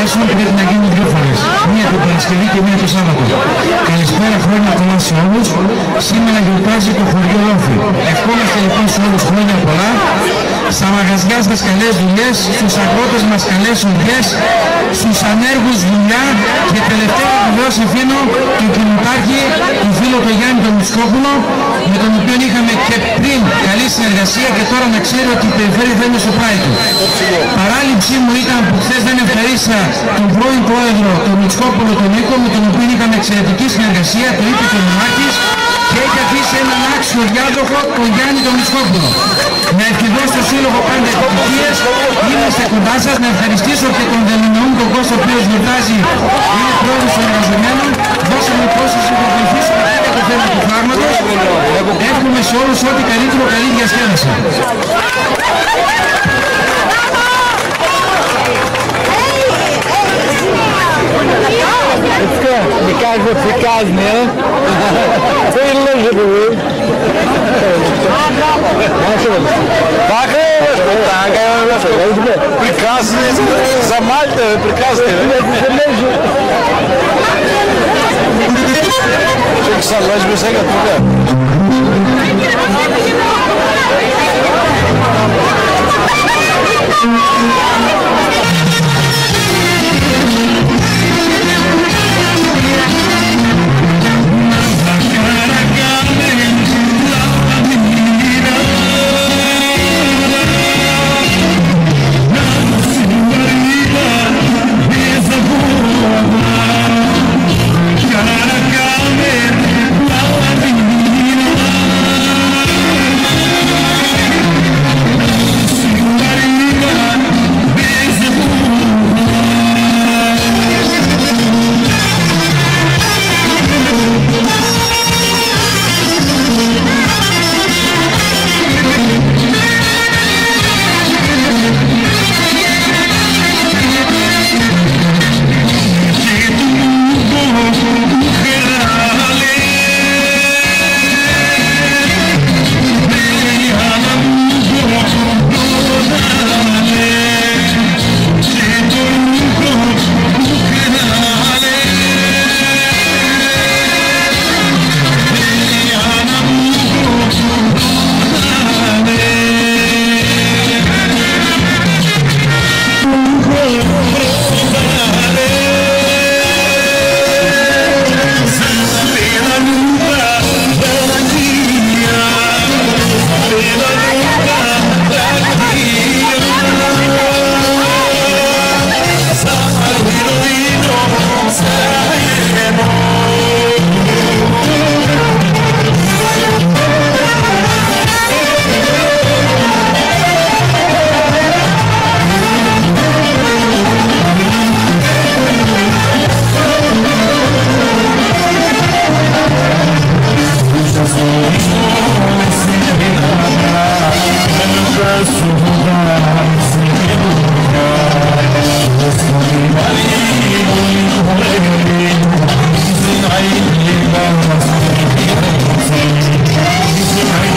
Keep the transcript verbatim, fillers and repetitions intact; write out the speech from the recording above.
τουλάχιστον πρέπει να γίνουν δύο φορές. Μία την Παρασκευή και μία το Σάββατο. Καλησπέρα, χρόνια πολλά σε όλους. Σήμερα γιορτάζει το χωριό Λόφι. Ευχόμαστε λοιπόν σε όλους χρόνια πολλά. Στα μαγαζιά σας καλές δουλειές, στους αγρότες μας καλές δουλειές, στους ανέργους δουλειά και τελευταία βεβαίως αφήνω τον κοινοτάρχη, τον φίλο του Γιάννη τον Μητσικόπουλο, με τον οποίο είχαμε και πριν καλή συνεργασία και τώρα να ξέρει ότι η περιφέρεια θα είναι στο πλάι του. Παράληψή μου ήταν που χθες δεν ευχαρίσα τον πρώην πρόεδρο, τον Μητσικόπουλο, τον Νίκο, με τον οποίο είχαμε εξαιρετική συνεργασία, το είπε και ο Μάκης, και έχει αφήσει έναν άξιο διάδοχο, τον Γιάννη τον Μητσικόπουλο. Να ευχηθώ στο Σύλλογο πάντα επιτυχίες, είμαστε κοντά σας, να ευχαριστήσω και τον Δεληνεούν τον Κώστα, ο οποίος γιορτάζει, είναι πρόεδρος των εργαζομένων, δώσαμε πόσες να βοηθήσουμε και το θέμα του φάρματος. Εύχομαι σε όλους ό,τι καλύτερο, καλή διασκέδαση. Die kijkt wat voor kaas meer. Veel leuker hoor. Прекрасный, замальто, прекрасный. Sallas bir şey yapıyor. Thank you.